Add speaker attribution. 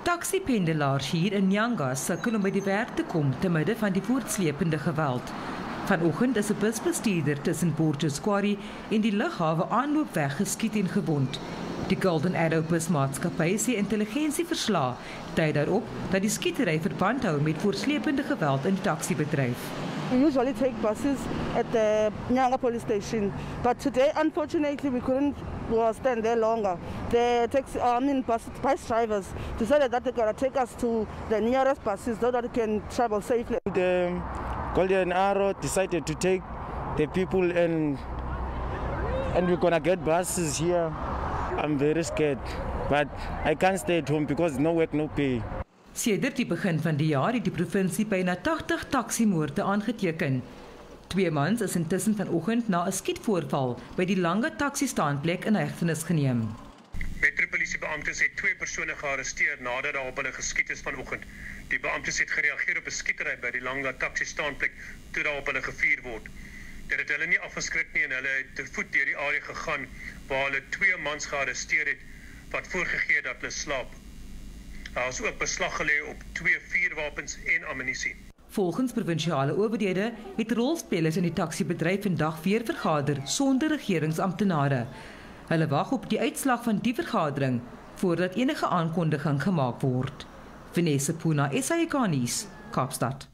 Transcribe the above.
Speaker 1: Taxipendelaars hier in Nyanga sukkel om by die werk te kom te midde van die voortsleepende geweld. Vanoggend is 'n busbestuurder tussen Borges Quarry en die lughawe aanloopweg geskiet en gewond. Die Golden Arrow busmaatskappy sê intelligensieverslae dui daarop dat die skietery verband hou met voortsleepende geweld in die taxibedryf.
Speaker 2: We usually take buses at the Nyanga police station, but today, unfortunately, we couldn't stand there longer. The bus drivers decided that they're going to take us to the nearest buses so that we can travel safely.
Speaker 3: The Golden Arrow decided to take the people and we're going to get buses here. I'm very scared, but I can't stay at home because no work, no pay.
Speaker 1: Sedert die begin van die jaar het die provinsie byna 80 taksimoorde aangeteken. 2 mans is intussen vanoggend na 'n skietvoorval by die Langa taksistaanplek in hegtenis geneem.
Speaker 4: Metropolisiebeamptes het 2 persone gearresteer nadat daar op hulle geskiet is vanoggend. Die beamptes het gereageer op 'n skietery by die Langa taksistaanplek toe daar op hulle gevuur word. Dit het hulle nie afgeskrik nie en hulle het te voet deur die area gegaan waar hulle 2 mans gearresteer het wat voorgegee het dat hulle slaap. Daar is ook beslag gelê op 2 vuurwapens en ammunisie.
Speaker 1: Volgens provinsiale owerhede het rolspelers in die taksibedryf vandag weer vergader sonder regeringsamptenare. Hulle wag op die uitslag van die vergadering voordat enige aankondiging gemaak word. Vanessa Puna, SAK nuus, Kaapstad.